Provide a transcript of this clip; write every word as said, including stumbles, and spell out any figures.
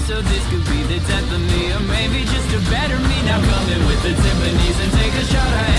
so this could be the death of me, or maybe just a better me. Now come in with the Tiffany's and take a shot at